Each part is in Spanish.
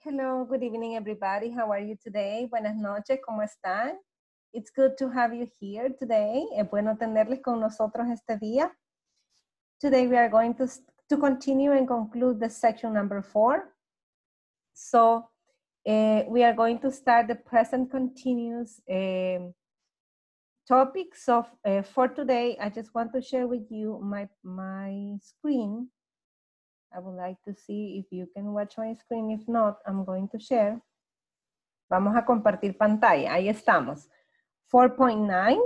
Hello, good evening, everybody. How are you today? Buenas noches, ¿cómo están? It's good to have you here today. Es bueno tenerles con nosotros este día. Today we are going to continue and conclude the section number 4. So we are going to start the present continuous topic. So for today, I just want to share with you my screen. I would like to see if you can watch my screen. If not, I'm going to share. Vamos a compartir pantalla. Ahí estamos. 4.9.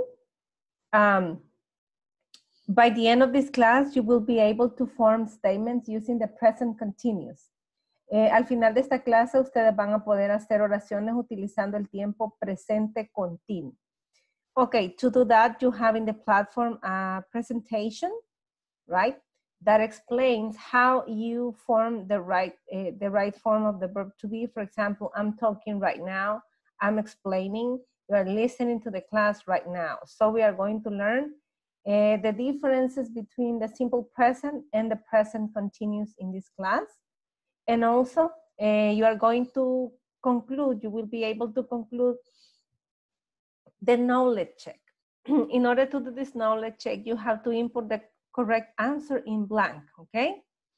By the end of this class, you will be able to form statements using the present continuous. Al final de esta clase, ustedes van a poder hacer oraciones utilizando el tiempo presente continuo. Okay, to do that, you have in the platform a presentation, right? That explains how you form the right form of the verb to be. For example, I'm talking right now. I'm explaining. You are listening to the class right now. So we are going to learn the differences between the simple present and the present continuous in this class. And also, you are going to conclude, you will be able to conclude the knowledge check. In order to do this knowledge check, you have to input the correct answer in blank, okay?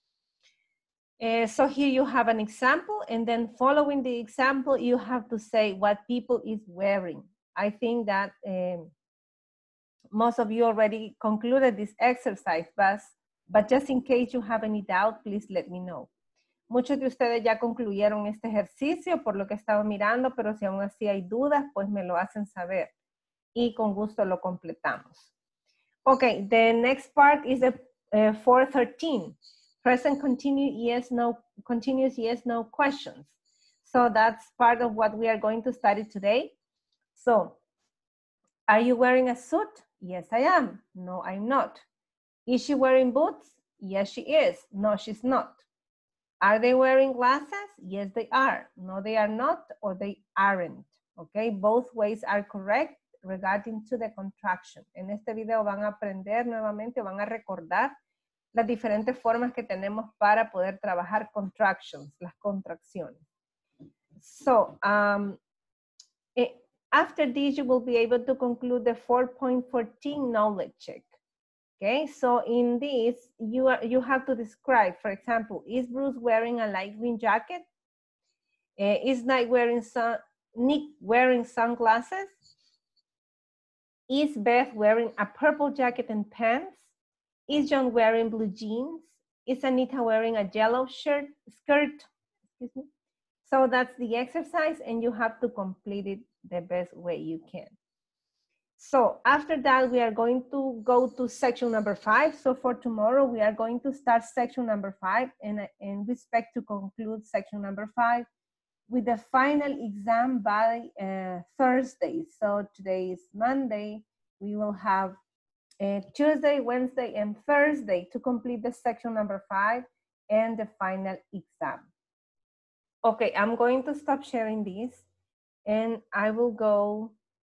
So here you have an example, and then following the example, you have to say what people is wearing. I think that most of you already concluded this exercise, but just in case you have any doubt, please let me know. Muchos de ustedes ya concluyeron este ejercicio por lo que estaba mirando, pero si aún así hay dudas, pues me lo hacen saber y con gusto lo completamos. Okay, the next part is the 413. Present continuous yes, no questions. So that's part of what we are going to study today. So, are you wearing a suit? Yes, I am. No, I'm not. Is she wearing boots? Yes, she is. No, she's not. Are they wearing glasses? Yes, they are. No, they are not, or they aren't. Okay, both ways are correct regarding to the contraction. En este video van a aprender nuevamente, van a recordar las diferentes formas que tenemos para poder trabajar contractions, las contracciones. So, after this, you will be able to conclude the 4.14 knowledge check. Okay, so in this, you have to describe, for example, is Bruce wearing a light green jacket? Is Nick wearing sunglasses? Is Beth wearing a purple jacket and pants? Is John wearing blue jeans? Is Anita wearing a yellow skirt? Excuse me. So that's the exercise, and you have to complete it the best way you can. So after that, we are going to go to section number 5. So for tomorrow, we are going to start section number 5 and we expect to conclude section number 5 with the final exam by Thursday. So today is Monday. We will have Tuesday, Wednesday, and Thursday to complete the section number 5 and the final exam. Okay, I'm going to stop sharing this and I will go.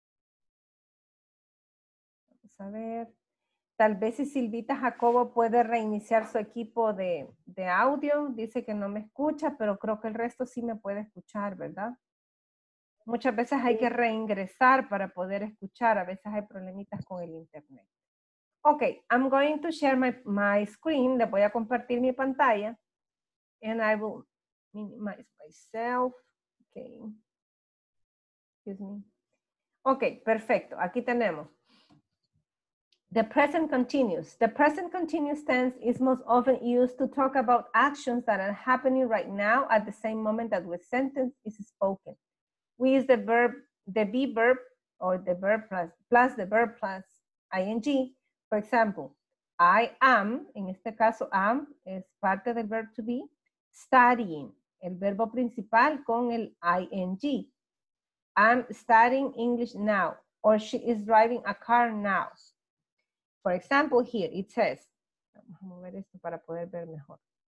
Vamos a ver. Tal vez si Silvita Jacobo puede reiniciar su equipo de audio. Dice que no me escucha, pero creo que el resto sí me puede escuchar, ¿verdad? Muchas veces hay que reingresar para poder escuchar. A veces hay problemitas con el internet. Okay, I'm going to share my screen. Le voy a compartir mi pantalla. And I will minimize myself. Okay. Excuse me. Okay, perfecto. Aquí tenemos. The present continuous. The present continuous tense is most often used to talk about actions that are happening right now at the same moment that the sentence is spoken. We use the verb, the be verb, or the verb plus the verb plus ing. For example, I am, en este caso am, es parte del verb to be, studying, el verbo principal con el ing. I'm studying English now, or she is driving a car now. For example, here it says, vamos a mover esto para poder ver mejor.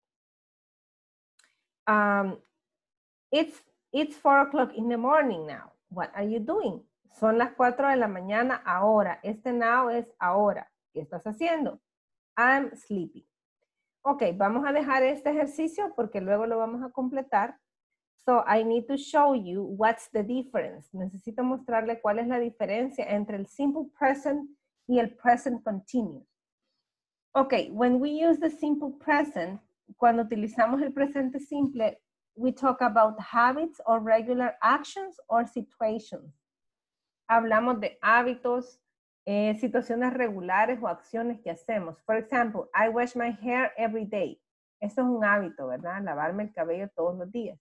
It's 4 o'clock in the morning now. What are you doing? Son las 4 de la mañana ahora. Este now es ahora. ¿Qué estás haciendo? I'm sleeping. Ok, vamos a dejar este ejercicio porque luego lo vamos a completar. So I need to show you what's the difference. Necesito mostrarle cuál es la diferencia entre el simple present y el present continuous. Okay, when we use the simple present, cuando utilizamos el presente simple, we talk about habits or regular actions or situations. Hablamos de hábitos, situaciones regulares o acciones que hacemos. For example, I wash my hair every day. Eso es un hábito, ¿verdad? Lavarme el cabello todos los días.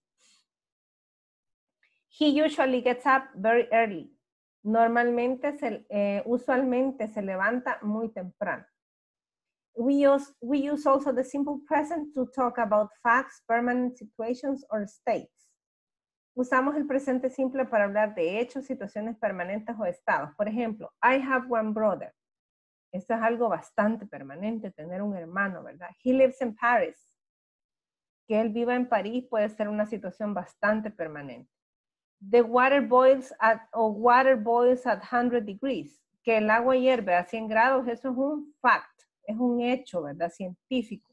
He usually gets up very early. Normalmente, usualmente se levanta muy temprano. We use also the simple present to talk about facts, permanent situations, or states. Usamos el presente simple para hablar de hechos, situaciones permanentes o estados. Por ejemplo, I have one brother. Esto es algo bastante permanente, tener un hermano, ¿verdad? He lives in Paris. Que él viva en París puede ser una situación bastante permanente. The water boils at 100 degrees. Que el agua hierve a 100 grados, eso es un fact, es un hecho, ¿verdad? Científico.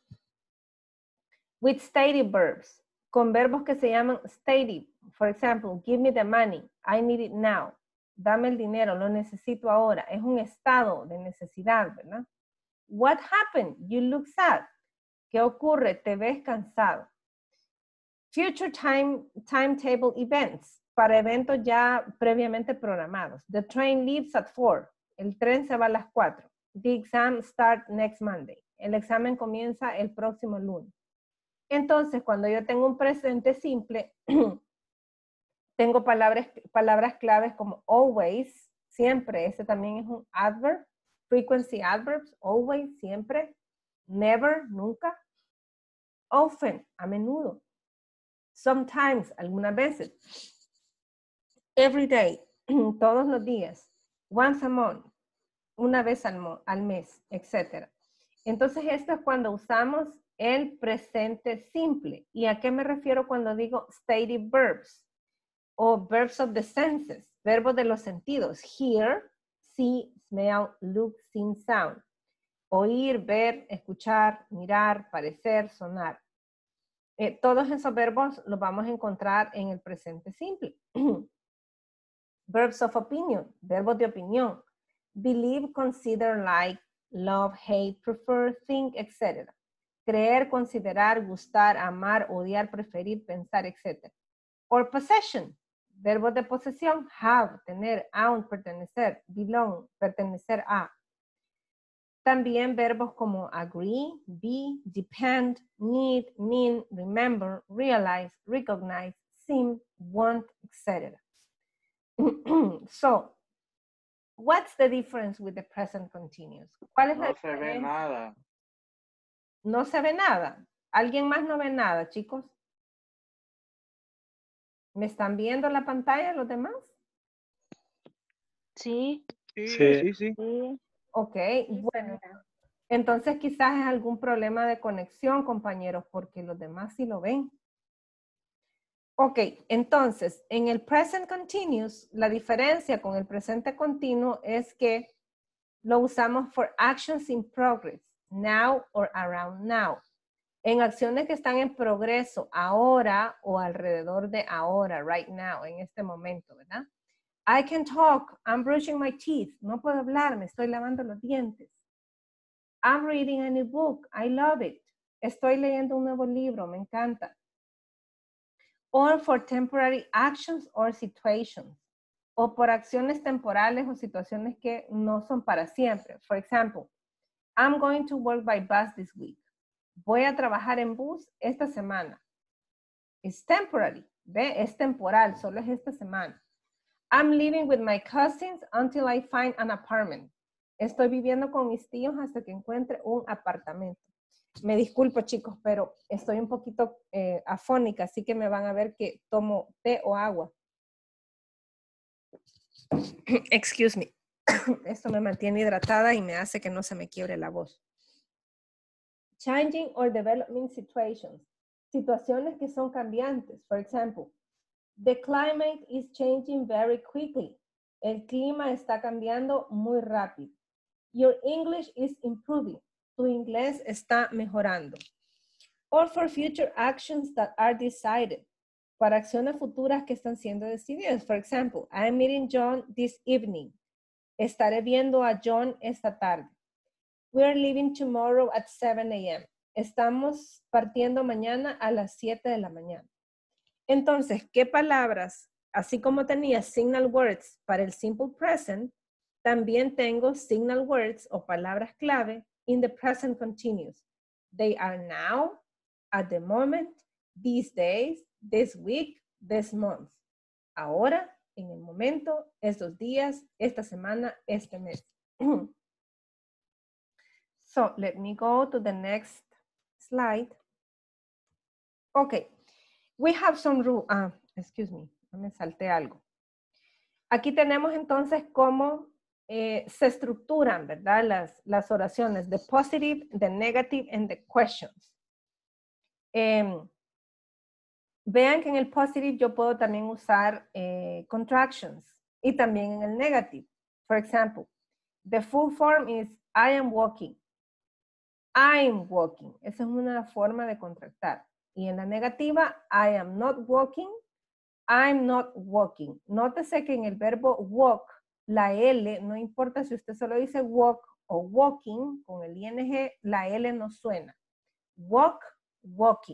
With stative verbs, con verbos que se llaman stative. For example, give me the money, I need it now. Dame el dinero, lo necesito ahora. Es un estado de necesidad, ¿verdad? What happened? You look sad. ¿Qué ocurre? Te ves cansado. Future timetable events, para eventos ya previamente programados. The train leaves at 4. El tren se va a las 4. The exam starts next Monday. El examen comienza el próximo lunes. Entonces, cuando yo tengo un presente simple, tengo palabras claves como always, siempre, ese también es un adverb. Frequency adverbs, always, siempre. Never, nunca. Often, a menudo. Sometimes, algunas veces. Every day, todos los días. Once a month, una vez al mes, etc. Entonces, esto es cuando usamos el presente simple. ¿Y a qué me refiero cuando digo stative verbs? O verbs of the senses, verbos de los sentidos. Hear, see, smell, look, sing, sound. Oír, ver, escuchar, mirar, parecer, sonar. Todos esos verbos los vamos a encontrar en el presente simple. Verbs of opinion, verbos de opinión. Believe, consider, like, love, hate, prefer, think, etc. Creer, considerar, gustar, amar, odiar, preferir, pensar, etc. Or possession, verbos de posesión. Have, tener, own, pertenecer, belong, pertenecer a. También verbos como agree, be, depend, need, mean, remember, realize, recognize, seem, want, etc. So, what's the difference with the present continuous? ¿Cuál es la diferencia? No se ve nada. No se ve nada. ¿Alguien más no ve nada, chicos? ¿Me están viendo la pantalla los demás? Sí. Sí. Ok, bueno. Entonces quizás es algún problema de conexión, compañeros, porque los demás sí lo ven. Ok, entonces, en el present continuous, la diferencia con el presente continuo es que lo usamos for actions in progress, now or around now. En acciones que están en progreso, ahora o alrededor de ahora, right now, en este momento, ¿verdad? I can talk, I'm brushing my teeth. No puedo hablar, me estoy lavando los dientes. I'm reading a new book, I love it. Estoy leyendo un nuevo libro, me encanta. Or for temporary actions or situations. O por acciones temporales o situaciones que no son para siempre. For example, I'm going to work by bus this week. Voy a trabajar en bus esta semana. It's temporary, ¿ve? Es temporal, solo es esta semana. I'm living with my cousins until I find an apartment. Estoy viviendo con mis tíos hasta que encuentre un apartamento. Me disculpo, chicos, pero estoy un poquito afónica, así que me van a ver que tomo té o agua. Excuse me. Esto me mantiene hidratada y me hace que no se me quiebre la voz. Changing or developing situations. Situaciones que son cambiantes. For example, the climate is changing very quickly. El clima está cambiando muy rápido. Your English is improving. Tu inglés está mejorando. Or for future actions that are decided. para acciones futuras que están siendo decididas. For example, I'm meeting John this evening. Estaré viendo a John esta tarde. We're leaving tomorrow at 7 a.m. Estamos partiendo mañana a las 7 de la mañana. Entonces, ¿qué palabras? Así como tenía signal words para el simple present, también tengo signal words o palabras clave in the present continuous. They are now, at the moment, these days, this week, this month. Ahora, en el momento, estos días, esta semana, este mes. So, let me go to the next slide. Okay, we have some rules. Excuse me, me salté algo. Aquí tenemos entonces cómo se estructuran, ¿verdad? Las oraciones, the positive, the negative, and the questions. Vean que en el positive yo puedo también usar contractions y también en el negative. For example, the full form is I am walking. I'm walking. Esa es una forma de contractar. Y en la negativa, I am not walking. I'm not walking. Nótese que en el verbo walk, la L, no importa si usted solo dice walk o walking, con el ing, la L no suena. Walk, walking.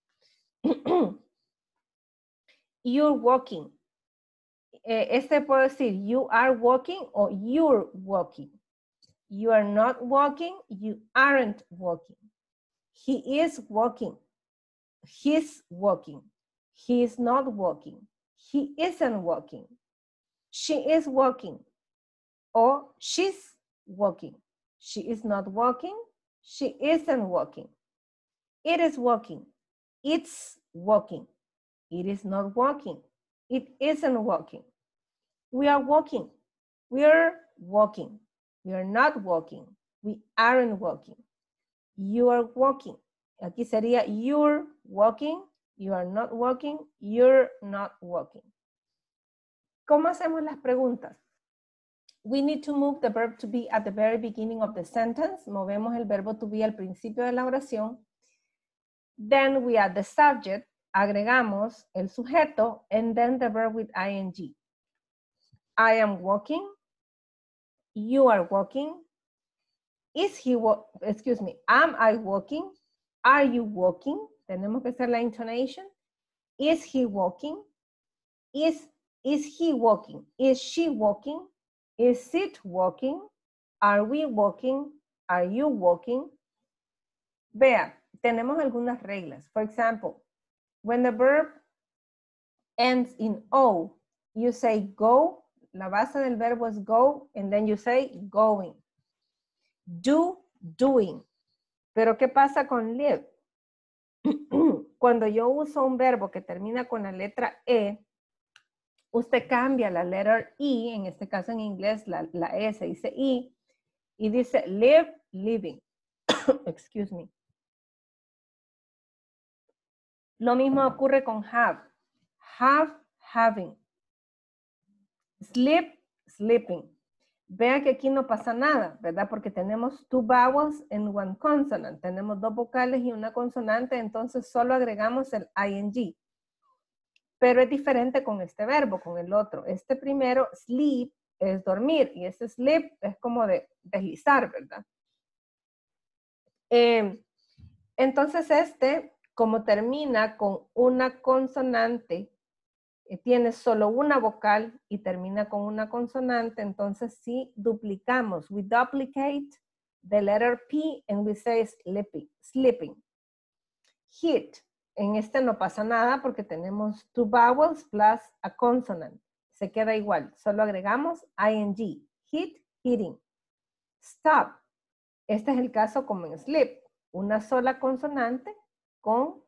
You're walking. Este puedo decir you are walking o you're walking. You are not walking, you aren't walking. He is walking. He's walking. He is not walking. He isn't walking. She is walking. Or she's walking. She is not walking. She isn't walking. It is walking. It's walking. It is not walking. It isn't walking. We are walking. We're walking. We are not walking. We aren't walking. You are walking. Aquí sería you're walking. You are not walking. You're not walking. ¿Cómo hacemos las preguntas? We need to move the verb to be at the very beginning of the sentence. Movemos el verbo to be al principio de la oración. Then we add the subject. Agregamos el sujeto. And then the verb with ing. I am walking. You are walking. Is he excuse me, am I walking? Are you walking? Tenemos que hacer la intonation. Is he walking? Is he walking? Is she walking? Is it walking? Are we walking? Are you walking? Vea, tenemos algunas reglas. For example, when the verb ends in O, you say go. La base del verbo es go, and then you say going. Do, doing. Pero ¿qué pasa con live? Cuando yo uso un verbo que termina con la letra E, usted cambia la letter E, en este caso en inglés la E se dice E, y dice live, living. Excuse me. Lo mismo ocurre con have. Have, having. Sleep, sleeping. Vean que aquí no pasa nada, ¿verdad? Porque tenemos two vowels and one consonant. Tenemos dos vocales y una consonante, entonces solo agregamos el ing. Pero es diferente con este verbo, con el otro. Este primero, sleep, es dormir. Y este sleep es como de deslizar, ¿verdad? Entonces este, como termina con una consonante, tiene solo una vocal y termina con una consonante, entonces sí duplicamos. We duplicate the letter P and we say sleeping. Hit. En este no pasa nada porque tenemos two vowels plus a consonant. Se queda igual. Solo agregamos ing. Hit, hitting. Stop. Este es el caso como en sleep. Una sola consonante con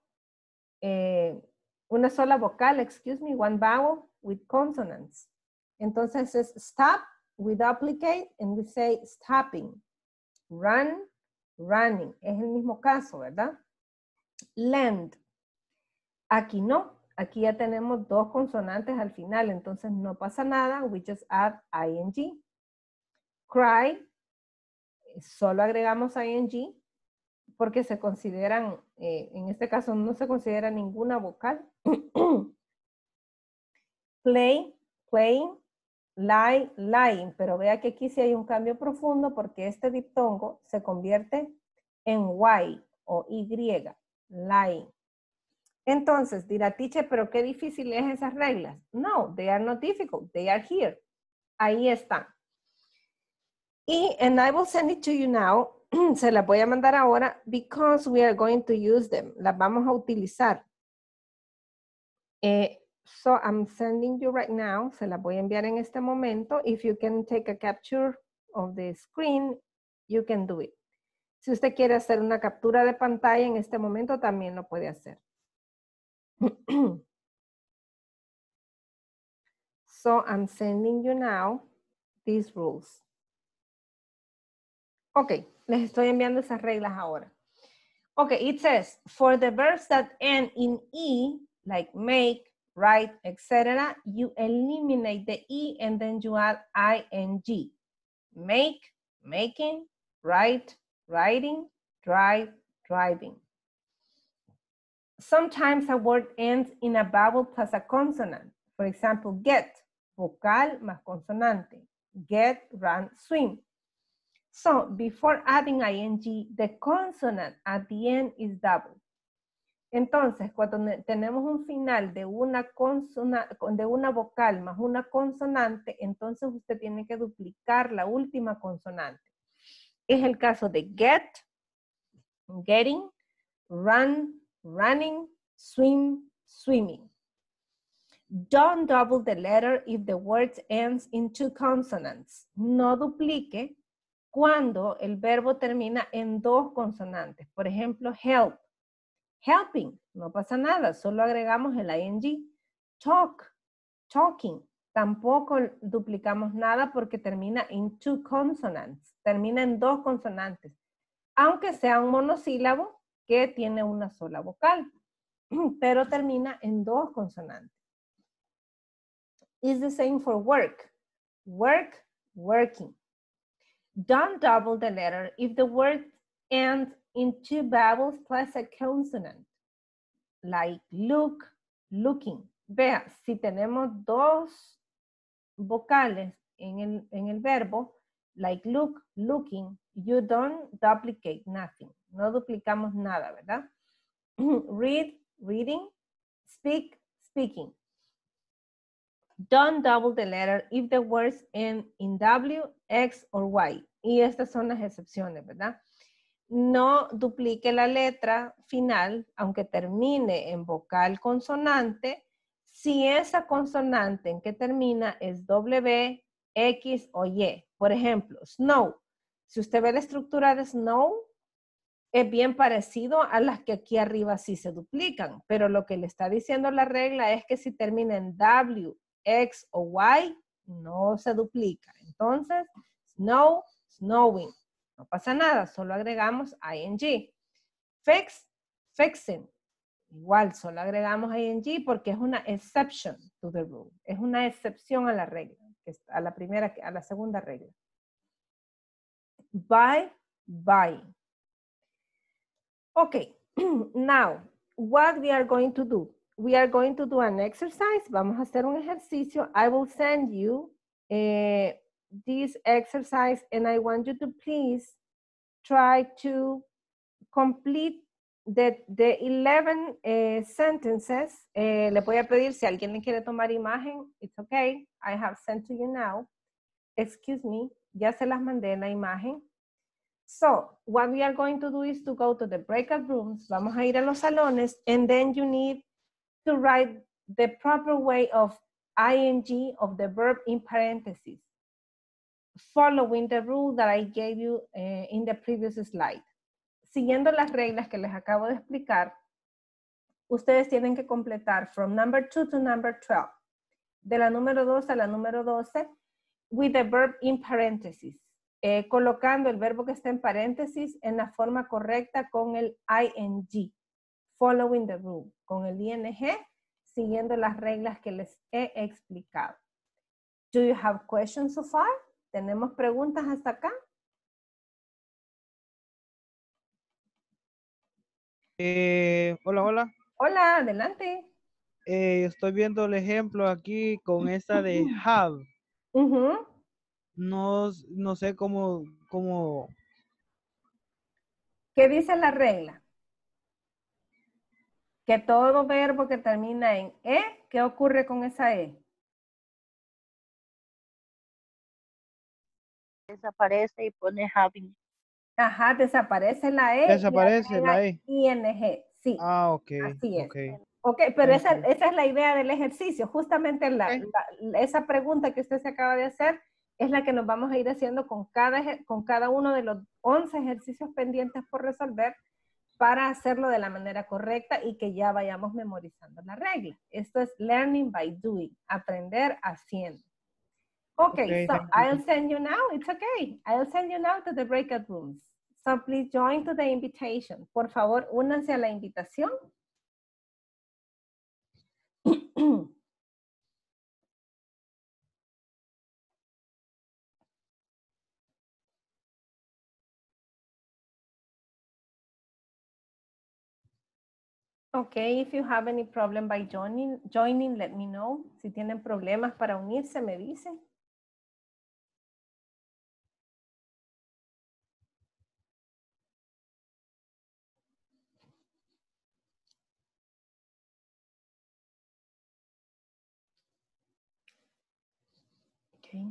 una sola vocal, excuse me, one vowel with consonants. Entonces es stop, we duplicate and we say stopping. Run, running. Es el mismo caso, ¿verdad? Lend. Aquí no. Aquí ya tenemos dos consonantes al final, entonces no pasa nada. We just add ing. Cry. Solo agregamos ing porque se consideran, en este caso no se considera ninguna vocal. play, playing, lie, lying. Pero vea que aquí sí hay un cambio profundo porque este diptongo se convierte en Y o Y, lying. Entonces, dirá, teacher, pero qué difícil es esas reglas. No, they are not difficult. They are here. Ahí están. And I will send it to you now. Se las voy a mandar ahora because we are going to use them. Las vamos a utilizar. So I'm sending you right now. Se las voy a enviar en este momento. If you can take a capture of the screen, you can do it. Si usted quiere hacer una captura de pantalla en este momento, también lo puede hacer. So I'm sending you now these rules. Ok, les estoy enviando esas reglas ahora. Okay, it says, for the verbs that end in E, like make, write, etc., you eliminate the E and then you add ing. Make, making, write, writing, drive, driving. Sometimes a word ends in a vowel plus a consonant. For example, get, vocal más consonante. Get, run, swim. So, before adding ing, the consonant at the end is double. Entonces, cuando tenemos un final de una vocal más una consonante, entonces usted tiene que duplicar la última consonante. Es el caso de get, getting, run, running, swim, swimming. Don't double the letter if the word ends in two consonants. No duplique cuando el verbo termina en dos consonantes. Por ejemplo, help, helping, no pasa nada, solo agregamos el ing. Talk, talking, tampoco duplicamos nada porque termina en two consonants, termina en dos consonantes, aunque sea un monosílabo que tiene una sola vocal, pero termina en dos consonantes. It's the same for work, work, working. Don't double the letter if the word ends in two vowels plus a consonant, like look, looking. Vea, si tenemos dos vocales en el verbo, like look, looking, you don't duplicate nothing. No duplicamos nada, ¿verdad? Read, reading, speak, speaking. Don't double the letter if the words end in W, X, or Y. Y estas son las excepciones, ¿verdad? No duplique la letra final, aunque termine en vocal consonante, si esa consonante en que termina es W, X o Y. Por ejemplo, snow. Si usted ve la estructura de snow, es bien parecido a las que aquí arriba sí se duplican, pero lo que le está diciendo la regla es que si termina en W, X o Y, no se duplica. Entonces, snow, snowing. No pasa nada, solo agregamos ing. Fix, fixing. Igual, solo agregamos ing porque es una exception to the rule. Es una excepción a la regla, a la segunda regla. Buy, buying. Okay, now, what we are going to do? We are going to do an exercise. Vamos a hacer un ejercicio. I will send you this exercise and I want you to please try to complete the 11 sentences. Le voy a pedir si alguien le quiere tomar imagen. It's okay. I have sent to you now. Excuse me. Ya se las mandé en la imagen. So, what we are going to do is to go to the breakout rooms. Vamos a ir a los salones and then you need to write the proper way of ing of the verb in parentheses, following the rule that I gave you in the previous slide. Siguiendo las reglas que les acabo de explicar, ustedes tienen que completar from number 2 to number 12, de la número 2 a la número 12, with the verb in parentheses, colocando el verbo que está en paréntesis en la forma correcta con el ing, following the rule, con el ing, siguiendo las reglas que les he explicado. Do you have questions so far? ¿Tenemos preguntas hasta acá? Hola, hola. Hola, adelante. Estoy viendo el ejemplo aquí con esta de have. Ujú. No sé cómo. ¿Qué dice la regla? Que todo verbo que termina en E, ¿qué ocurre con esa E? Desaparece y pone having. Ajá, desaparece la E y Desaparece la agrega E. ING. Sí, Ah, ok, así es. ok. Ok, pero Thank esa you. es la idea del ejercicio. Justamente Ok. esa pregunta que usted se acaba de hacer es la que nos vamos a ir haciendo con cada uno de los 11 ejercicios pendientes por resolver para hacerlo de la manera correcta y que ya vayamos memorizando la regla. Esto es learning by doing, aprender haciendo. Okay, Ok, so thank you. I'll send you now. It's okay. I'll send you now to the breakout rooms. So please join to the invitation. Por favor, únanse a la invitación. Okay, if you have any problem by joining, let me know. Si tienen problemas para unirse, me dicen. Okay.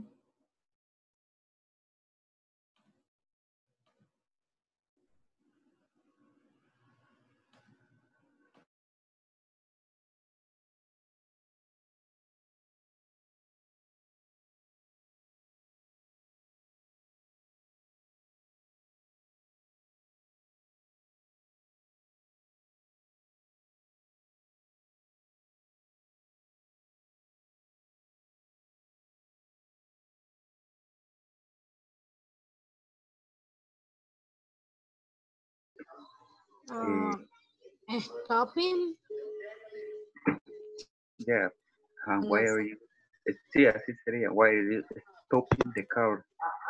Stopping. Yeah. No Why sé. are you? Sí, así sería. Why are you stopping the car?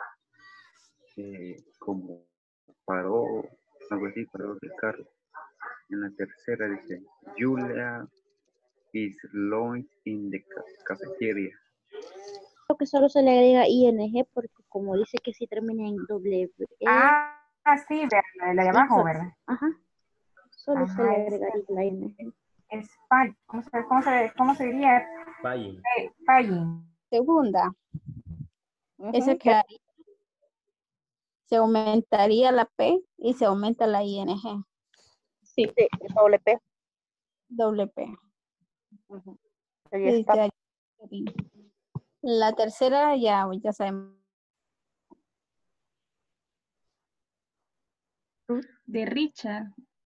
Como paró, algo así, paró el carro. En la tercera dice, Julia is lunch in the cafeteria. Creo que solo se le agrega ing porque como dice que sí termina en W. Sí, de la de abajo, hijo, ¿verdad? ajá, solo se Ajá, le agregaría la ing. es ¿cómo se diría? Paying. Paying. Segunda, esa Ujú. que se aumentaría la P y se aumenta la ING, Sí, doble P. doble P. Ujú. Sería Sí, stop. la tercera ya sabemos. De Richard.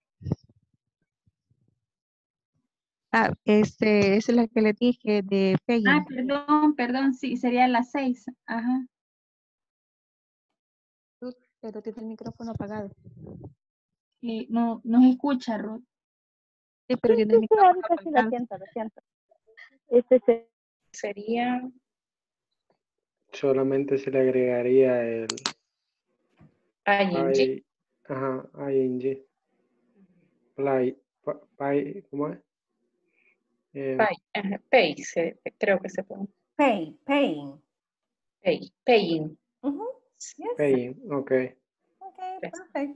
Esa es la que le dije de Peggy. Perdón, sí, sería las 6. Ajá. Pero tiene el micrófono apagado. No nos escucha, Ruth. Sí, pero tiene el Sí, micrófono ahorita sí apagado. lo siento. Este Sería Solamente se le agregaría el ing. ing. ¿Cómo es? Pay, creo que se pone. Paying. Paying. Yes. Paying, ok. Okay, perfect.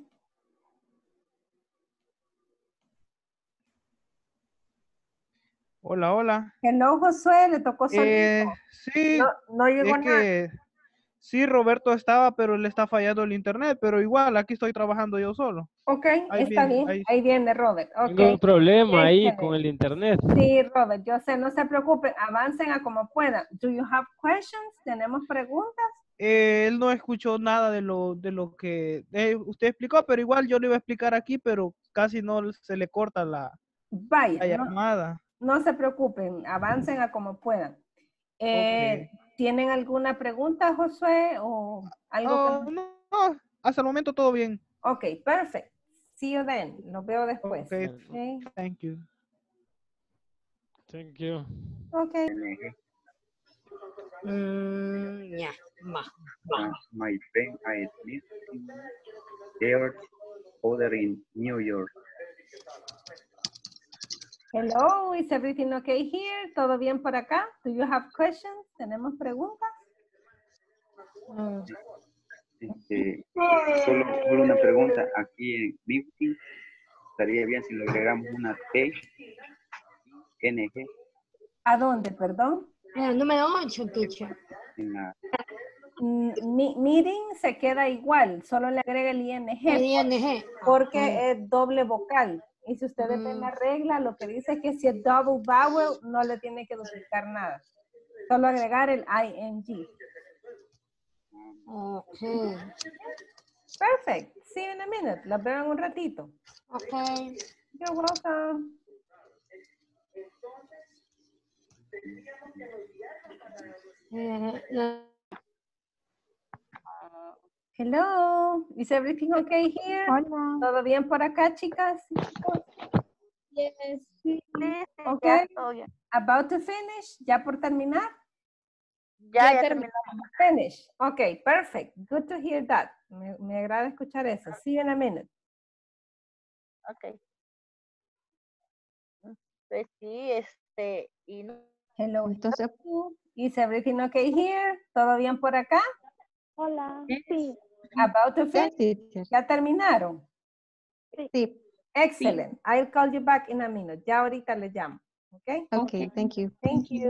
Hola, hola. Hello, Josué, le tocó solito. Sí, No llegó es que sí, Roberto estaba, pero le está fallando el internet, pero igual aquí estoy trabajando yo solo. Ok, Ahí está viene, bien. Ahí viene Robert. Tengo Ok. un problema ahí Déjeme. con el internet. Sí, Robert, yo sé, no se preocupen, avancen a como puedan. Do you have questions? ¿Tenemos preguntas? Él no escuchó nada de lo que usted explicó, pero igual yo le iba a explicar aquí, pero casi no se le corta la Vaya, llamada. no se preocupen, avancen a como puedan. Okay. ¿Tienen alguna pregunta, Josué? ¿O algo no, hasta el momento todo bien. Ok, perfect. See you then. Los veo después. Okay. Thank you. Thank you. Okay. My friend I met in George, other in New York. Hello, is everything okay here? ¿Todo bien por acá? Do you have questions? ¿Tenemos preguntas? Solo una pregunta. Aquí en Meeting, estaría bien si le agregamos una P, NG, ¿A dónde, perdón? El número 8, teacher. en la... Meeting se queda igual, solo le agrega el ING. El ING. Porque es doble vocal. Y si ustedes ven la regla, lo que dice es que si es double vowel, no le tiene que duplicar nada. Solo agregar el ING. Okay. Perfect. See you in a minute. Los veo en un ratito. Okay. You're welcome. Hello. Is everything okay here? Hola. ¿Todo bien por acá, chicas? Yes. Okay. About to finish. ¿Ya por terminar? Ya terminamos. Finish. Okay, perfect. Good to hear that. Me agrada escuchar eso. See you in a minute. Ok. Pues sí, y no. Hello. Entonces, Is everything okay here? ¿Todo bien por acá? Hola. sí. About to Yes, finish. teacher. ¿Ya terminaron? Sí. Excellent. I'll call you back in a minute. Ya ahorita les llamo. Okay? Okay, thank you. Thank you.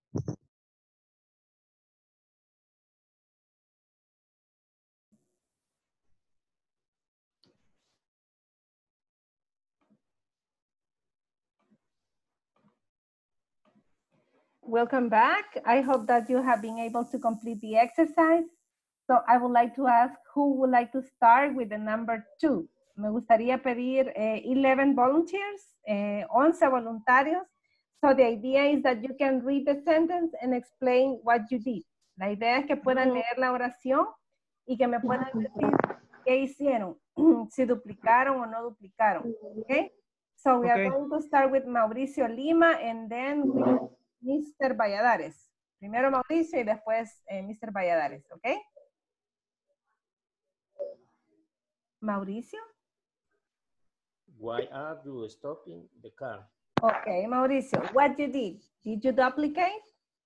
Welcome back. I hope that you have been able to complete the exercise. So I would like to ask who would like to start with the number 2. Me gustaría pedir 11 volunteers, 11 voluntarios. So the idea is that you can read the sentence and explain what you did. La idea es que puedan leer la oración y que me puedan decir qué hicieron, si duplicaron o no duplicaron. Okay? So we are going to start with Mauricio Lima and then with Mr. Valladares. Primero Mauricio y después Mr. Valladares, ¿ok? Mauricio. Why are you stopping the car? Okay, Mauricio, what you did? Did you duplicate?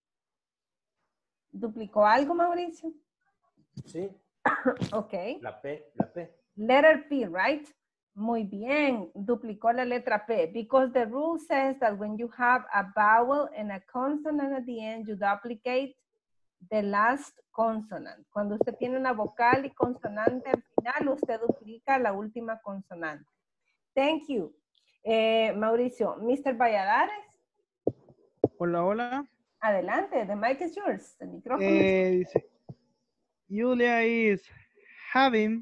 ¿Duplicó algo, Mauricio? Sí. Okay. La P. Letter P, right? Muy bien, duplicó la letra P, because the rule says that when you have a vowel and a consonant at the end, you duplicate the last consonant. Cuando usted tiene una vocal y consonante al final, usted duplica la última consonante. Thank you. Mauricio, Mr. Valladares. Hola, hola. Adelante, the mic is yours. El micrófono es Dice, Julia is having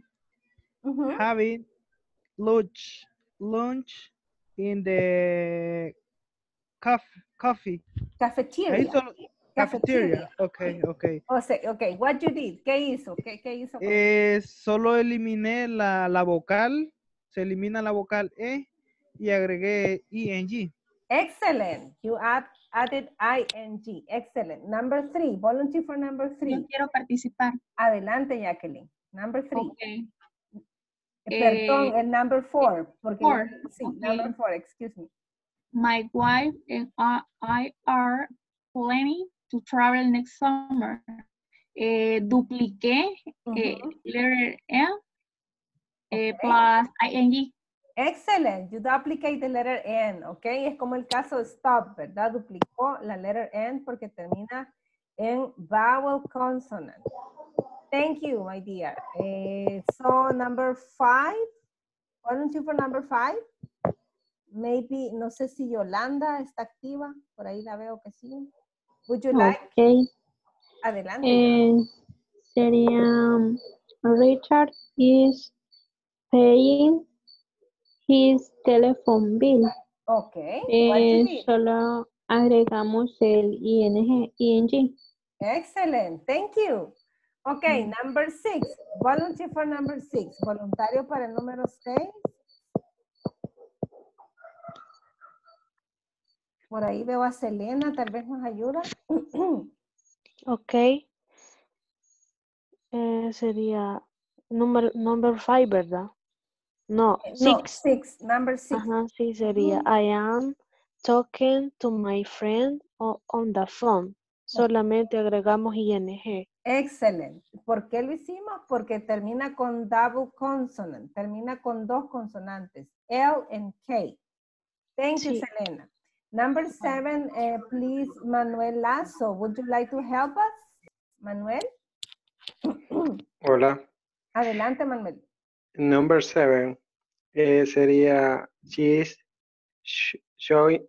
lunch in the coffee. Cafeteria. Cafeteria. Okay. O sea, okay, what you did? ¿Qué hizo? ¿Qué hizo? Solo eliminé la vocal, se elimina la vocal E y agregué ING. Excellent. You added ING. Excellent. Number 3. Volunteer for number 3. Yo quiero participar. Adelante, Jacqueline. Number 3. Okay. Perdón, el number 4. Porque sí, okay. number 4, excuse me. My wife and I are planning to travel next summer. Dupliqué letter N plus ING. Excellent. You duplicate the letter N, ¿ok? Es como el caso de stop, ¿verdad? Duplicó la letter N porque termina en vowel consonant. Thank you, my dear. So, number 5. Volunteer for number 5. Maybe, no sé si Yolanda está activa. Por ahí la veo que sí. Would you like? Okay. Adelante. Sería Richard is paying his telephone bill. Okay. Solo agregamos el ING. Excellent. Thank you. Okay, number 6. Volunteer for number 6. Voluntario para el número 6. Por ahí veo a Selena, tal vez nos ayuda. Ok. Sería number 5, ¿verdad? No, 6. No, 6, number 6. Ajá, sí, sería I am talking to my friend on the phone. Solamente agregamos ing. Excelente. ¿Por qué lo hicimos? Porque termina con double consonant. Termina con dos consonantes. L and K. Thank you, Sí. Selena. Number 7, please, Manuel Lazo. Would you like to help us? Manuel? Hola. Adelante, Manuel. Number 7 sería she's showing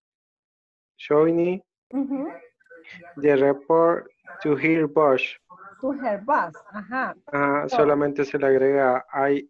Ujú. the report to her boss. To her boss. Ajá. So, Solamente se le agrega I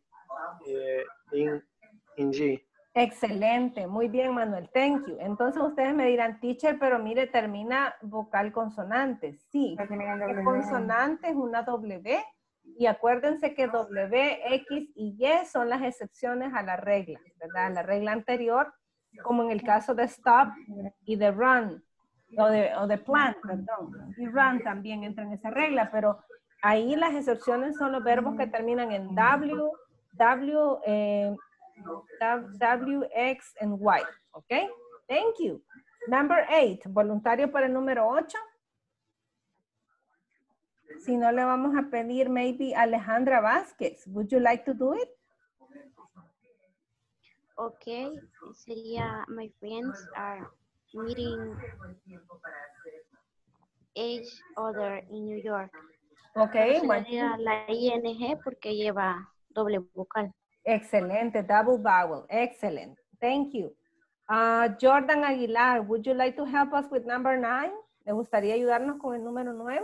in G. excelente. Muy bien, Manuel. Thank you. Entonces ustedes me dirán, teacher, pero mire, termina vocal consonante. Sí. ¿Qué consonante es una W? Y acuérdense que W, X y Y son las excepciones a la regla, ¿verdad? La regla anterior, como en el caso de stop y de run, o de plant, perdón. Y run también entra en esa regla, pero ahí las excepciones son los verbos que terminan en W, X, and Y. ¿Ok? Thank you. Number 8, voluntario para el número 8. Si no, le vamos a pedir maybe Alejandra Vázquez. Would you like to do it? Okay, sería my friends are meeting each other in New York. Okay. Solo sería la ing porque lleva doble vocal. Excelente, double vowel. Excellent. Thank you. Jordan Aguilar, would you like to help us with number 9? ¿Le gustaría ayudarnos con el número 9?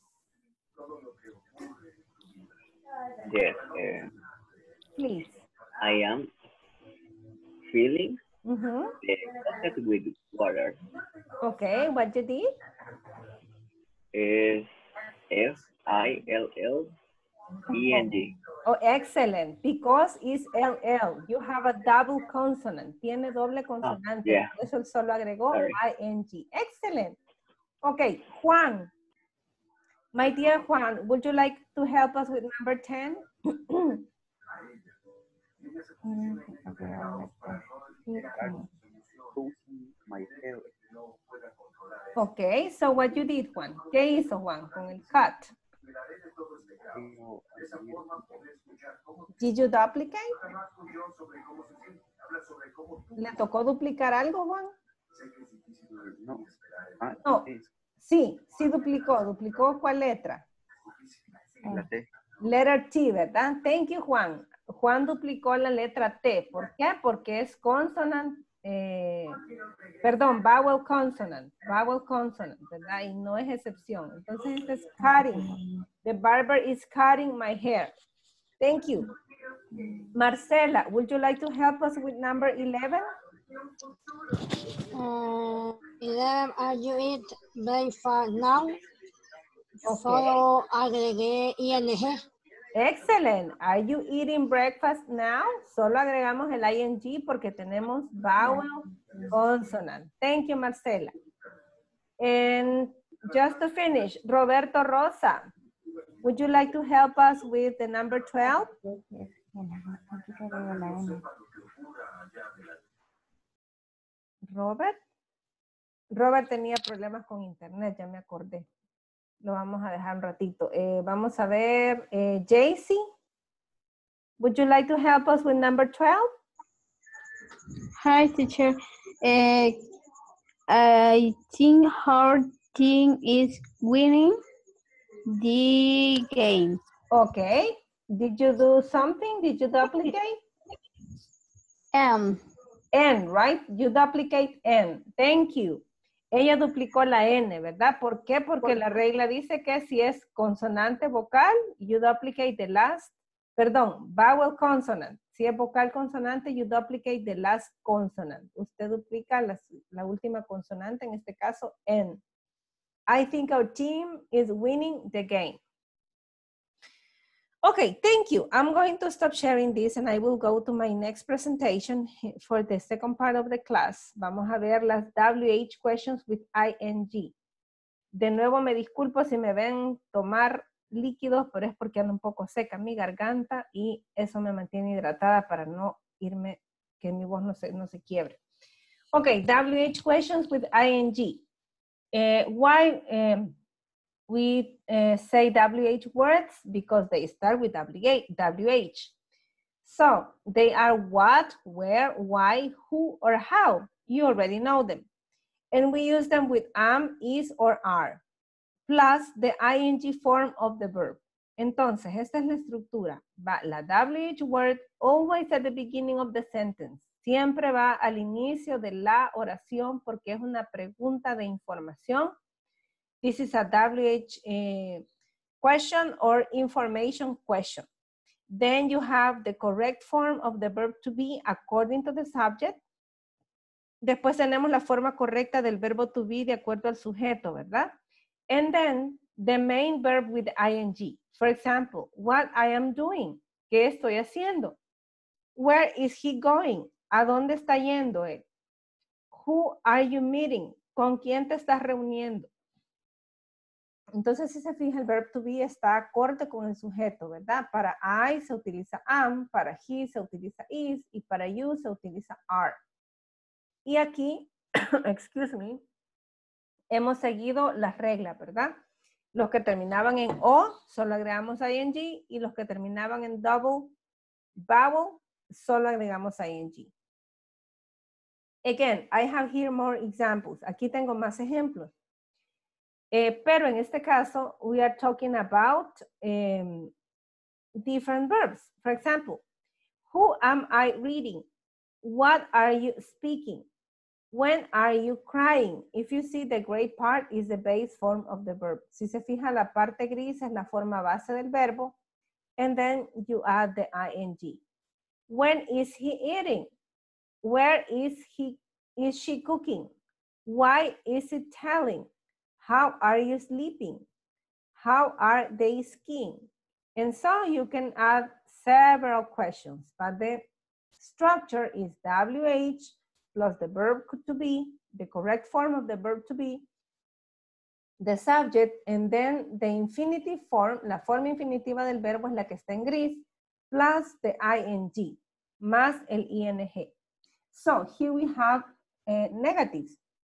Yes. Please. I am filling Mm-hmm. the bucket with water. Okay, what you did? Is F-I-L-L-E-N-G. Oh, excellent. Because it's LL. You have a double consonant. Tiene doble consonante. Yeah. Eso solo agregó Sorry. ing. Excellent. Okay, Juan. My dear Juan, would you like to help us with number 10? Okay, so what you did, Juan? ¿Qué hizo Juan con el cut? Did you duplicate? ¿Le tocó duplicar algo, Juan? No. No. Sí, sí duplicó. ¿Duplicó cuál letra? La T. Letter T, ¿verdad? Thank you, Juan. Juan duplicó la letra T. ¿Por qué? Porque es consonant, vowel consonant, ¿verdad? Y no es excepción. Entonces, este es cutting. The barber is cutting my hair. Thank you. Marcela, would you like to help us with number 11? 11, are you eat breakfast now? Okay. Solo agregué ing. Excellent. Are you eating breakfast now? Solo agregamos el ing porque tenemos vowel consonant. Thank you, Marcela. And just to finish, Roberto Rosa, would you like to help us with the number 12? Robert tenía problemas con internet, ya me acordé. Lo vamos a dejar un ratito. Vamos a ver, Jaycee, would you like to help us with number 12? Hi, teacher. I think our team is winning the game. Okay. Did you do something? Did you duplicate? N, right? You duplicate N. Thank you. Ella duplicó la N, ¿verdad? ¿Por qué? Porque la regla dice que si es consonante vocal, you duplicate the last, vowel consonant. Si es vocal consonante, you duplicate the last consonant. Usted duplica la última consonante, en este caso, N. I think our team is winning the game. Okay, thank you. I'm going to stop sharing this and I will go to my next presentation for the second part of the class. Vamos a ver las WH questions with ing. De nuevo me disculpo si me ven tomar líquidos, pero es porque ando un poco seca mi garganta y eso me mantiene hidratada para no irme, que mi voz no se quiebre. Okay, WH questions with ing. Why we say WH words? Because they start with WH. So they are what, where, why, who, or how. You already know them. And we use them with am, is, or are, plus the ing form of the verb. Entonces, esta es la estructura. Va la WH word always at the beginning of the sentence. Siempre va al inicio de la oración porque es una pregunta de información. This is a WH question or information question. Then you have the correct form of the verb to be according to the subject. Después tenemos la forma correcta del verbo to be de acuerdo al sujeto, ¿verdad? And then the main verb with ing. For example, what I am doing. ¿Qué estoy haciendo? Where is he going? ¿A dónde está yendo él? Who are you meeting? ¿Con quién te estás reuniendo? Entonces, si se fija, el verb to be está acorde con el sujeto, ¿verdad? Para I se utiliza am, para he se utiliza is, y para you se utiliza are. Y aquí, excuse me, hemos seguido las reglas, ¿verdad? Los que terminaban en O, solo agregamos ing, y los que terminaban en double vowel, solo agregamos ing. Again, I have here more examples. Aquí tengo más ejemplos. Pero en este caso, we are talking about different verbs. For example, who am I reading? What are you speaking? When are you crying? If you see, the gray part is the base form of the verb. Si se fija, la parte gris es la forma base del verbo. And then you add the ing. When is he eating? Where is she cooking? Why is it telling? How are you sleeping? How are they skiing? And so you can add several questions, but the structure is WH plus the verb to be, the correct form of the verb to be, the subject, and then the infinitive form, la forma infinitiva del verbo es la que está en gris, plus the ing, más el ing. So here we have negatives.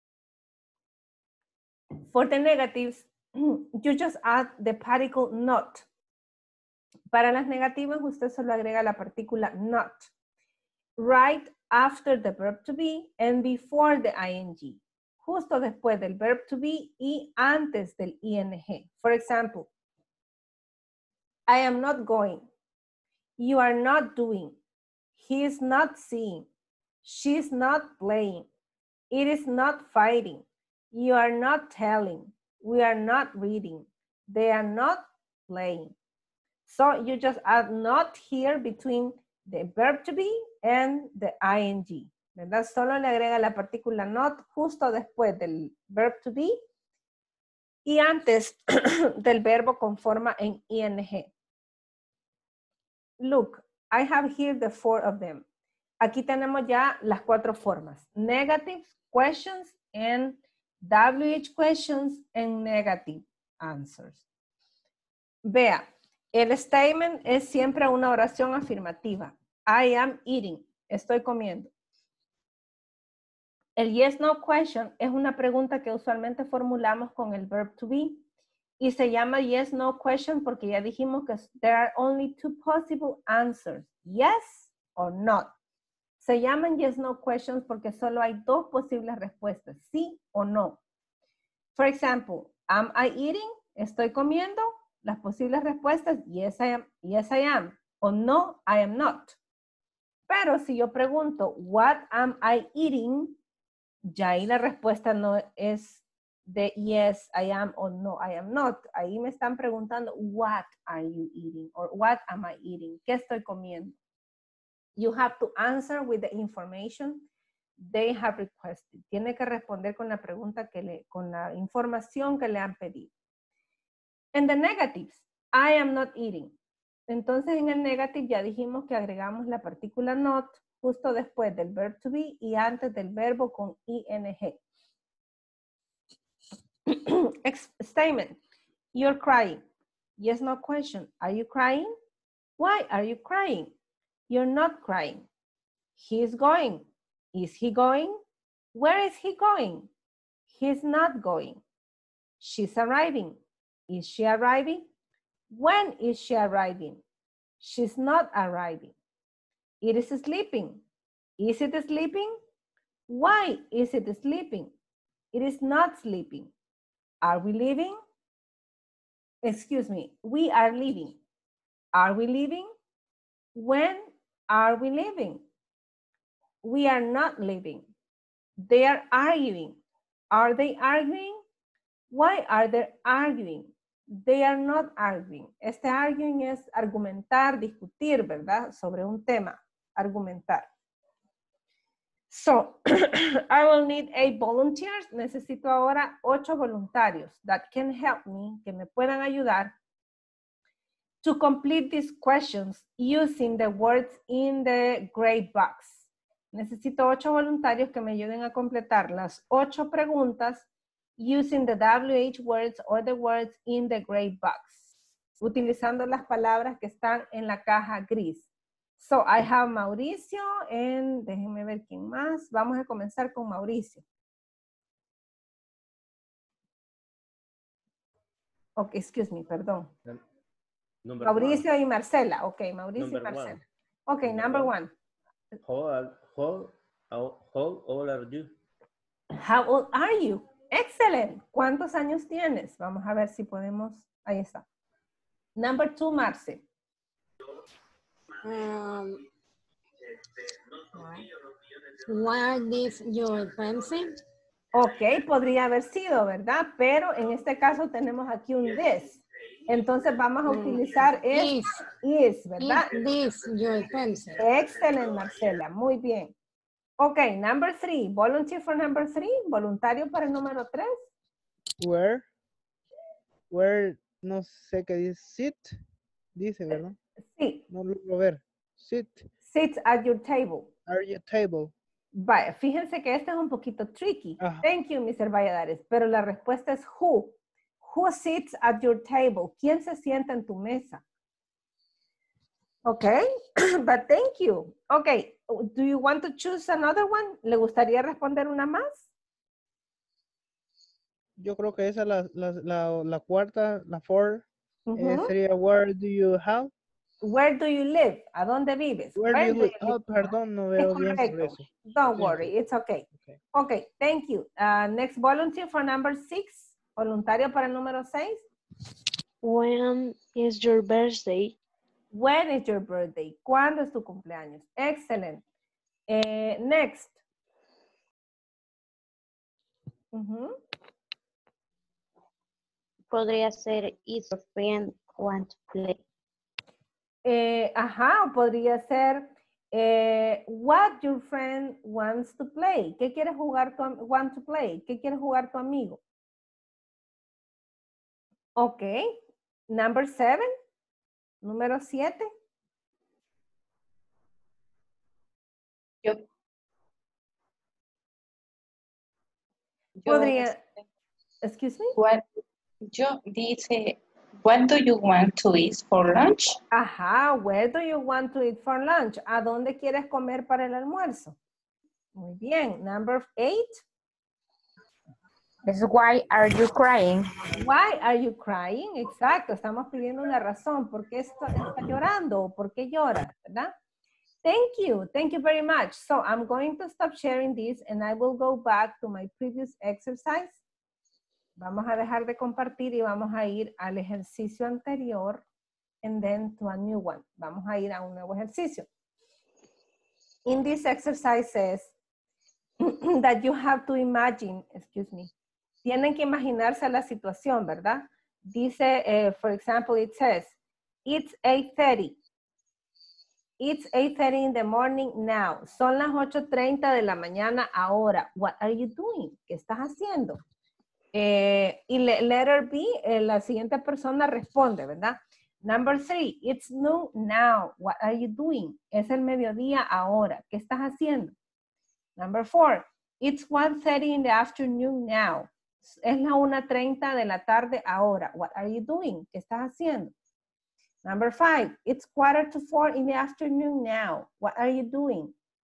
For the negatives, you just add the particle not. Para las negativas, usted solo agrega la partícula not. Right after the verb to be and before the ing. Justo después del verb to be y antes del ing. For example, I am not going. You are not doing. He is not seeing. She is not playing. It is not fighting. You are not telling. We are not reading. They are not playing. So you just add not here between the verb to be and the ing. ¿Verdad? Solo le agrega la partícula not justo después del verb to be y antes del verbo con forma en ing. Look, I have here the 4 of them. Aquí tenemos ya las 4 formas. Negatives, questions, and WH questions and negative answers. Vea, el statement es siempre una oración afirmativa. I am eating. Estoy comiendo. El yes, no question es una pregunta que usualmente formulamos con el verb to be y se llama yes, no question porque ya dijimos que there are only 2 possible answers, yes or not. Se llaman yes, no questions porque solo hay 2 posibles respuestas, sí o no. For example, am I eating? ¿Estoy comiendo? Las posibles respuestas, yes I am, o no, I am not. Pero si yo pregunto, what am I eating? Ya ahí la respuesta no es de yes, I am o no, I am not. Ahí me están preguntando, what are you eating? Or what am I eating? ¿Qué estoy comiendo? You have to answer with the information they have requested. Tiene que responder con la pregunta con la información que le han pedido. En the negatives, I am not eating. Entonces en el negative ya dijimos que agregamos la partícula not justo después del verb to be y antes del verbo con ing. Statement, you're crying. Yes, no question. Are you crying? Why are you crying? You're not crying. He is going. Is he going? Where is he going? He's not going. She's arriving. Is she arriving? When is she arriving? She's not arriving. It is sleeping. Is it sleeping? Why is it sleeping? It is not sleeping. Are we leaving? Excuse me, we are leaving. Are we leaving? When are we leaving? We are not leaving. They are arguing. Are they arguing? Why are they arguing? They are not arguing. Este arguing es argumentar, discutir, ¿verdad? Sobre un tema, argumentar. So, I will need 8 volunteers. Necesito ahora 8 voluntarios that can help me, que me puedan ayudar to complete these questions using the words in the gray box. Necesito 8 voluntarios que me ayuden a completar las 8 preguntas using the WH words or the words in the gray box, utilizando las palabras que están en la caja gris. So, I have Mauricio and déjenme ver quién más. Vamos a comenzar con Mauricio. Ok, excuse me, perdón. Mauricio y Marcela. Ok, Mauricio y Marcela. Ok, number one. How old are you? How old are you? Excellent. ¿Cuántos años tienes? Vamos a ver si podemos. Ahí está. Number 2, Marce. Where did your pencil? Ok, podría haber sido, ¿verdad? Pero en este caso tenemos aquí un this. Entonces vamos a utilizar is, ¿verdad? Is this your pencil? Excellent, Marcela. Muy bien. Ok, number 3. Volunteer for number 3. Voluntario para el número 3. Where, no sé qué dice, sit, dice, ¿verdad? Sí. No logro ver. Sit. Sit at your table. At your table. Vaya, fíjense que este es un poquito tricky. Thank you, Mr. Valladares. Pero la respuesta es who. Who sits at your table? ¿Quién se sienta en tu mesa? Okay, but thank you. Okay, do you want to choose another one? ¿Le gustaría responder una más? Yo creo que esa la cuarta, la 4, sería where do you have? Where do you live? ¿A dónde vives? Where do you live? Oh, perdón, no veo bien por eso. Don't worry, it's okay. Okay, thank you. Next volunteer for number 6. Voluntario para el número 6. When is your birthday? When is your birthday? ¿Cuándo es tu cumpleaños? Excellent. Next. Podría ser is your friend want to play. Ajá, podría ser what your friend wants to play. ¿Qué quiere jugar want to play? ¿Qué quiere jugar tu amigo? Ok. Number 7. Número 7. Podría. Excuse me. Yo dice, what do you want to eat for lunch? Ajá, where do you want to eat for lunch? ¿A dónde quieres comer para el almuerzo? Muy bien. Number 8. Es why are you crying? Why are you crying? Exacto, estamos pidiendo una razón. ¿Por qué está llorando? ¿O por qué llora? ¿Verdad? Thank you very much. So I'm going to stop sharing this and I will go back to my previous exercise. Vamos a dejar de compartir y vamos a ir al ejercicio anterior and then to a new one. Vamos a ir a un nuevo ejercicio. In this exercise says that you have to imagine, excuse me, tienen que imaginarse la situación, ¿verdad? Dice, for example, it says, it's 8:30. It's 8:30 in the morning now. Son las 8:30 de la mañana ahora. What are you doing? ¿Qué estás haciendo? Y letter B, la siguiente persona responde, ¿verdad? Number 3, it's noon now. What are you doing? Es el mediodía ahora. ¿Qué estás haciendo? Number 4, it's 1:30 in the afternoon now. Es la 1:30 de la tarde ahora. What are you doing? ¿Qué estás haciendo? Number 5, it's 3:45 in the afternoon now. What are you doing?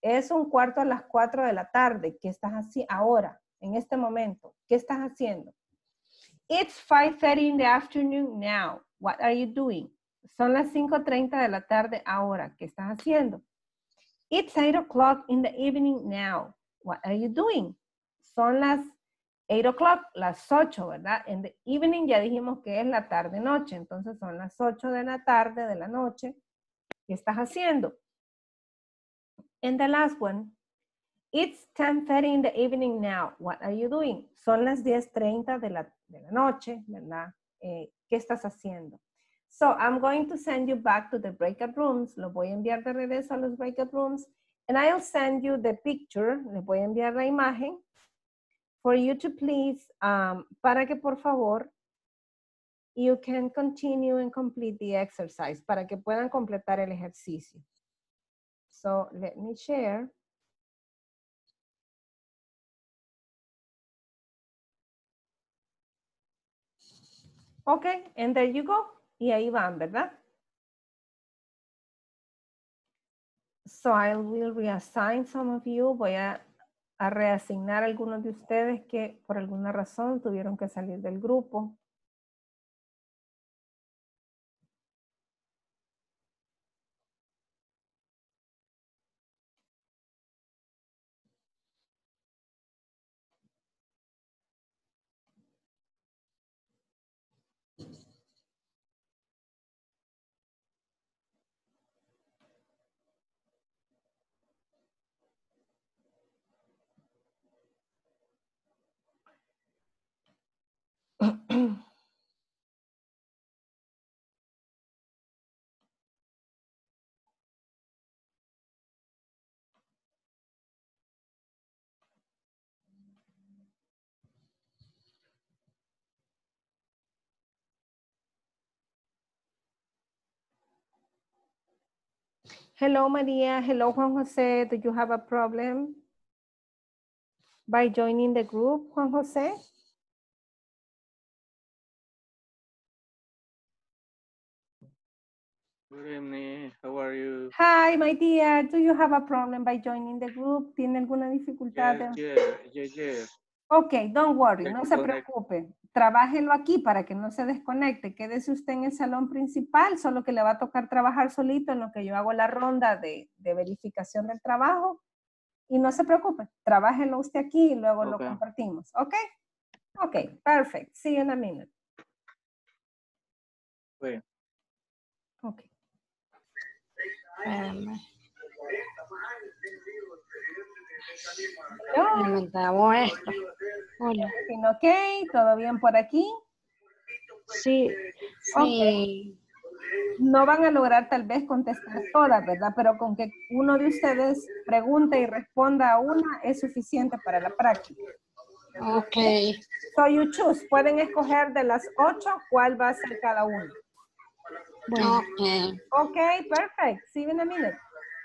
Es 3:15 de la tarde. ¿Qué estás haciendo ahora, en este momento? ¿Qué estás haciendo? It's 5:30 in the afternoon now. What are you doing? Son las 5:30 de la tarde ahora. ¿Qué estás haciendo? It's 8 o'clock in the evening now. What are you doing? Son las 8 o'clock, las 8, ¿verdad? In the evening ya dijimos que es la tarde-noche. Entonces son las 8 de la tarde, de la noche. ¿Qué estás haciendo? And the last one. It's 10:30 in the evening now. What are you doing? Son las 10:30 de la noche, ¿verdad? ¿Qué estás haciendo? So, I'm going to send you back to the breakout rooms. Lo voy a enviar de regreso a los breakout rooms. And I'll send you the picture. Les voy a enviar la imagen. For you to please, para que por favor, you can continue and complete the exercise. Para que puedan completar el ejercicio. So, let me share. Okay, and there you go. Y ahí van, ¿verdad? So I will reassign some of you. Voy a reasignar a algunos de ustedes que por alguna razón tuvieron que salir del grupo. Hello, Maria. Hello, Juan Jose. Do you have a problem by joining the group, Juan Jose? Good evening. How are you? Hi, my dear. Do you have a problem by joining the group? ¿Tiene alguna dificultad? Yes. Ok, don't worry. No se preocupe. Trabájelo aquí para que no se desconecte. Quédese usted en el salón principal, solo que le va a tocar trabajar solito en lo que yo hago la ronda de verificación del trabajo. Y no se preocupe. Trabájelo usted aquí y luego lo compartimos. ¿Ok? Ok, perfect. See you in a minute. Bueno. Ok. Lamentamos esto. Hola. Ok, ¿todo bien por aquí? Sí. Ok. No van a lograr tal vez contestar todas, ¿verdad? Pero con que uno de ustedes pregunte y responda a una es suficiente para la práctica. Ok. So you choose. Pueden escoger de las 8 cuál va a ser cada uno. Bueno. Ok, perfect. See you in a minute.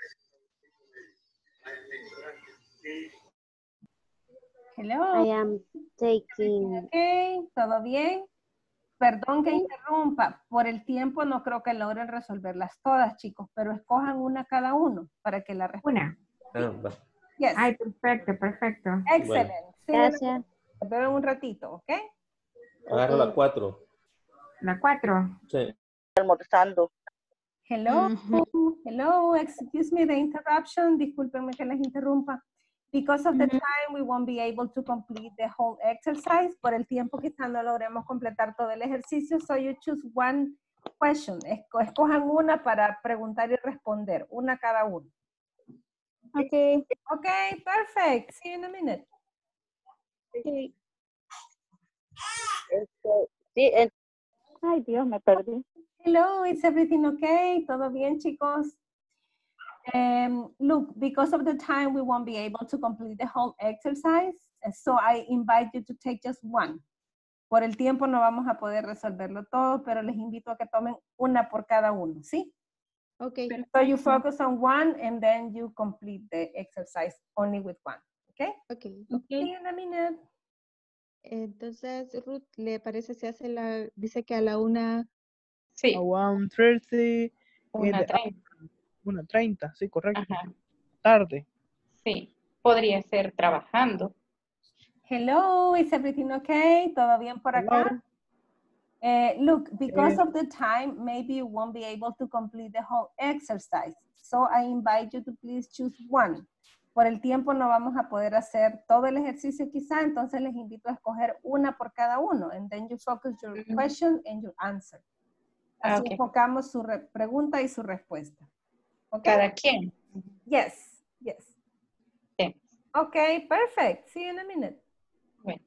Hello. I am taking. Ok, ¿todo bien? Perdón que interrumpa. Por el tiempo no creo que logren resolverlas todas, chicos, pero escojan una cada uno para que la respondan. Una. Yes. Ay, perfecto. Excelente. Bueno. Gracias. Nos vemos un ratito, ¿ok? Agarro la 4. La 4. Sí. Almorzando. Hello. Hello. Excuse me the interruption. Discúlpenme que les interrumpa. Because of the time, we won't be able to complete the whole exercise. Por el tiempo quizás no logremos completar todo el ejercicio. So you choose one question. Escojan una para preguntar y responder. Una cada uno. Okay. Okay, perfect. See you in a minute. Okay. Sí, ay, Dios, me perdí. Hello, is everything okay? ¿Todo bien, chicos? Look, because of the time, we won't be able to complete the whole exercise. So I invite you to take just one. Por el tiempo no vamos a poder resolverlo todo, pero les invito a que tomen una por cada uno, ¿sí? Okay. So you focus on one and then you complete the exercise only with one, okay? Okay. See you in a minute. Entonces, Ruth, ¿le parece si hace dice que a la 1? Sí. A 1:30. 1:30. 1:30, sí, correcto. Ajá. Tarde. Sí, podría ser trabajando. Hello, is everything okay? ¿Todo bien por acá? Look, because of the time, maybe you won't be able to complete the whole exercise. So I invite you to please choose one. Por el tiempo no vamos a poder hacer todo el ejercicio quizá, entonces les invito a escoger una por cada uno. And then you focus your question and your answer. Así enfocamos su pregunta y su respuesta. Okay? Cada quien. Yes, yes. Sí. Okay, perfect. See you in a minute. Bueno.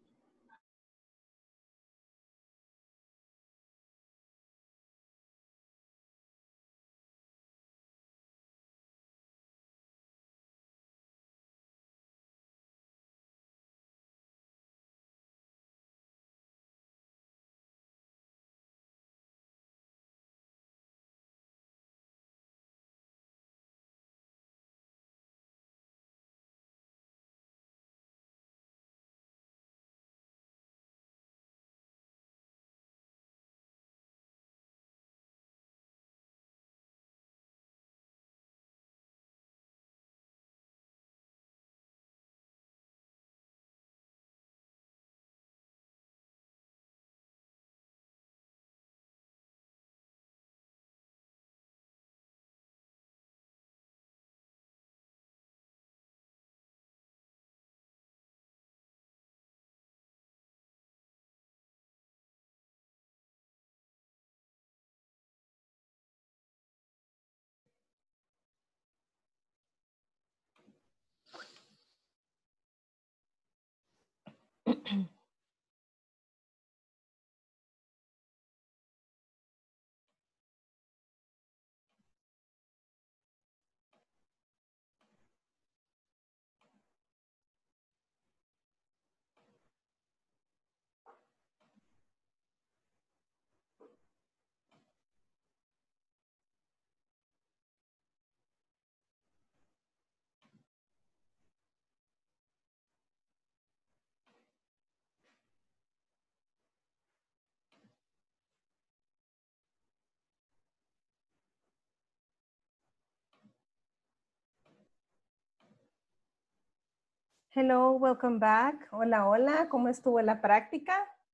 Hello, welcome back. Hola, hola, ¿cómo estuvo la práctica?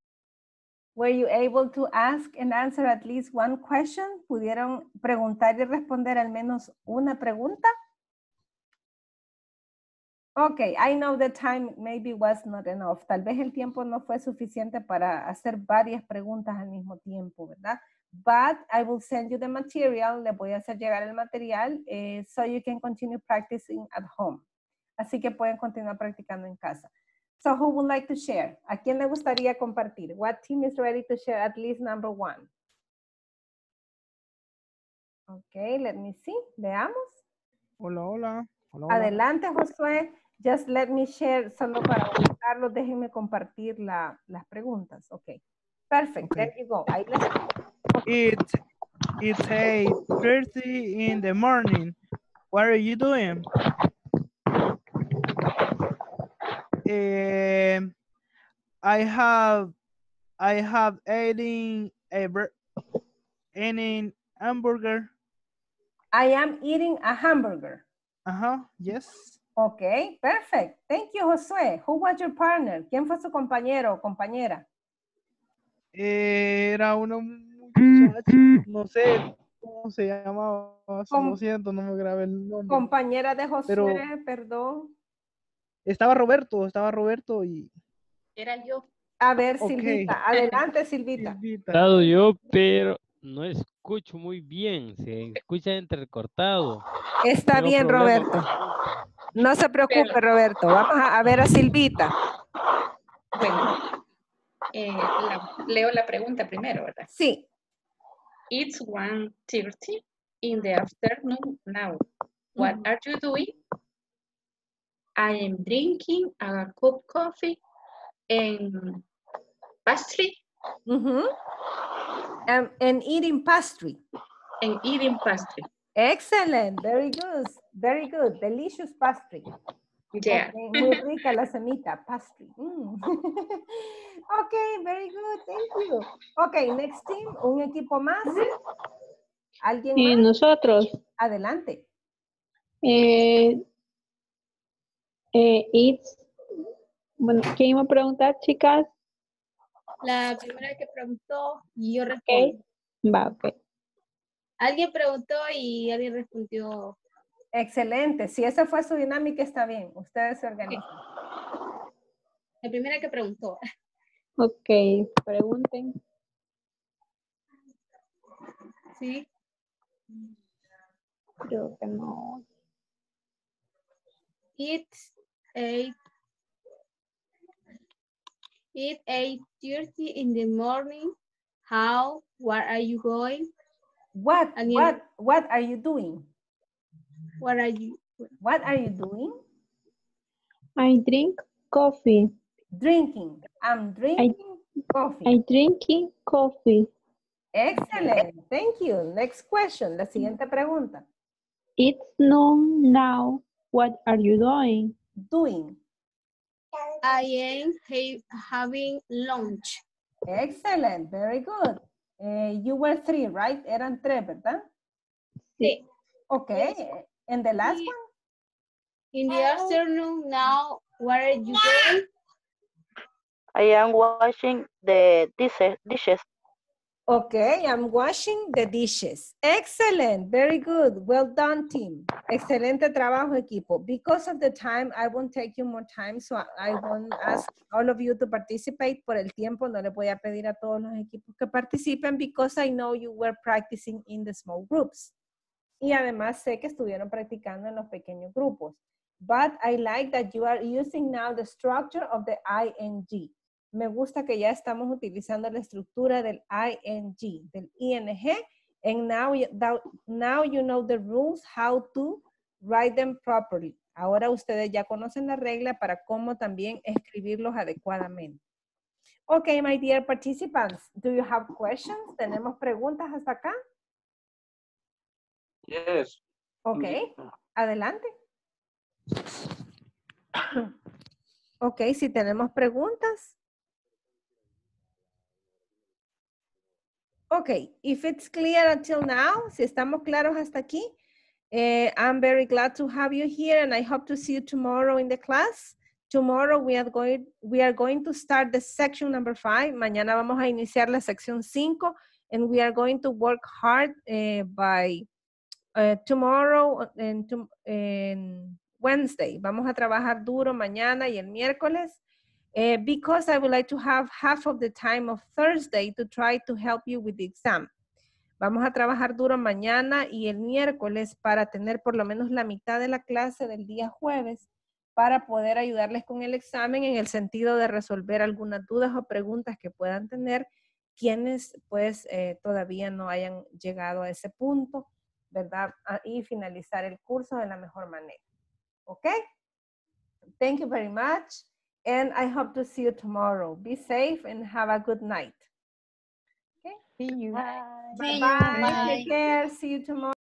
Were you able to ask and answer at least one question? ¿Pudieron preguntar y responder al menos una pregunta? Okay, I know the time maybe was not enough. Tal vez el tiempo no fue suficiente para hacer varias preguntas al mismo tiempo, ¿verdad? But I will send you the material. Le voy a hacer llegar el material so you can continue practicing at home. Así que pueden continuar practicando en casa. So who would like to share? ¿A quién le gustaría compartir? What team is ready to share at least number one? Okay, let me see. Veamos. Hola, hola. Hola, hola. Adelante, Josué. Just let me share, solo para buscarlo, déjenme compartir las preguntas. Okay. Perfect. Okay. There you go. Ahí les okay. It's 8:30 in the morning. What are you doing? I have eating any hamburger. I am eating a hamburger. Yes. Okay, perfect. Thank you, Josué. Who was your partner? ¿Quién fue su compañero o compañera? Era una muchacha, no sé cómo se llamaba, lo siento, no me grabé el nombre. Compañera de Josué, pero perdón. Estaba Roberto y... Era yo. A ver, Silvita, adelante, Silvita. Estado yo, pero no escucho muy bien, se escucha entrecortado. Está Tengo bien, problemas. Roberto. No se preocupe, Roberto. Vamos a ver a Silvita. Bueno, leo la pregunta primero, ¿verdad? Sí. It's 1:30 in the afternoon now. What are you doing? I am drinking a cup of coffee and pastry. And eating pastry. And eating pastry. Excellent. Very good. Very good. Delicious pastry. Yeah. Okay. Muy rica la semita. Pastry. Okay, very good. Thank you. Okay, next team. Un equipo más. ¿Alguien Y más? nosotros. Adelante. It's, bueno, ¿quién iba a preguntar, chicas? La primera que preguntó y yo Ok, respondí. va, ok. Alguien preguntó y alguien respondió. Excelente. Si esa fue su dinámica, está bien. Ustedes se organizan. La primera que preguntó. Ok, pregunten. Sí. Creo que no. It's 8:30 in the morning. How? Where are you going? What are you doing? What are you? What are you doing? I drink coffee. Drinking. I'm drinking coffee. I drinking coffee. Excellent. Thank you. Next question. La siguiente pregunta. It's noon now. What are you doing? Doing. I am having lunch. Excellent. Very good. You were 3, right? Eran 3, ¿verdad? Sí. Okay. And the last one? In the afternoon now, where are you going? I am washing the dishes. Okay, I'm washing the dishes. Excellent. Very good. Well done, team. Excelente trabajo, equipo. Because of the time, I won't take you more time, so I won't ask all of you to participate. Por el tiempo, no les voy a pedir a todos los equipos que participen because I know you were practicing in the small groups. Y además sé que estuvieron practicando en los pequeños grupos. But I like that you are using now the structure of the ING. Me gusta que ya estamos utilizando la estructura del ING, del ING, and now you know the rules, how to write them properly. Ahora ustedes ya conocen la regla para cómo también escribirlos adecuadamente. Okay, my dear participants, do you have questions? ¿Tenemos preguntas hasta acá? Yes. Okay, adelante. Okay, si tenemos preguntas. Okay, if it's clear until now, si estamos claros hasta aquí, I'm very glad to have you here and I hope to see you tomorrow in the class. Tomorrow we are going to start the section number 5. Mañana vamos a iniciar la sección 5 and we are going to work hard by tomorrow and Wednesday. Vamos a trabajar duro mañana y el miércoles. Because I would like to have half of the time of Thursday to try to help you with the exam. Vamos a trabajar duro mañana y el miércoles para tener por lo menos la mitad de la clase del día jueves para poder ayudarles con el examen en el sentido de resolver algunas dudas o preguntas que puedan tener quienes pues todavía no hayan llegado a ese punto, ¿verdad? Y finalizar el curso de la mejor manera. ¿Ok? Thank you very much. And I hope to see you tomorrow. Be safe and have a good night. Okay? See you. Bye-bye. Take care. See you tomorrow.